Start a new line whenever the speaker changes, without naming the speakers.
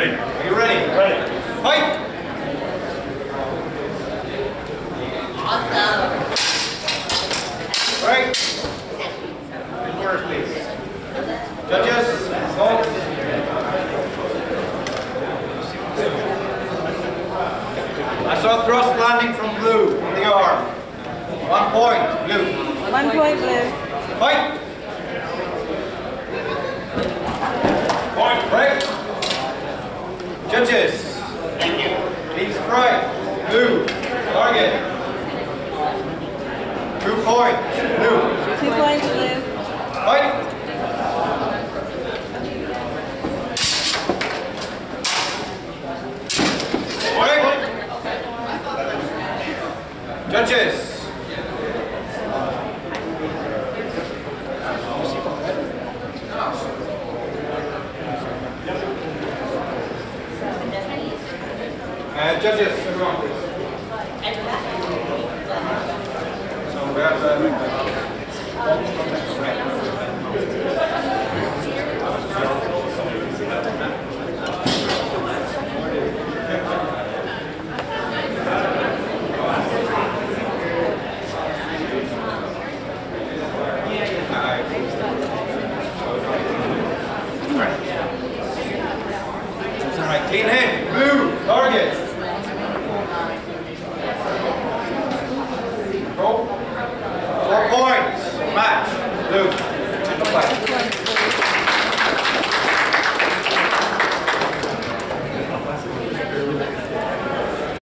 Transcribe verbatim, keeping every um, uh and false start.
Ready.
Are you ready?
Ready.
Fight!
Awesome.
Right. Reverse, please. Judges, folks. I saw thrust landing from blue on the arm. One point, blue.
One point, blue.
Fight! Point, break. Judges. Thank you. Please strike. Blue. Target. Two points. Blue.
Two points, blue.
Fight! Break. Judges. Uh, judges, everyone, please. So we have uh,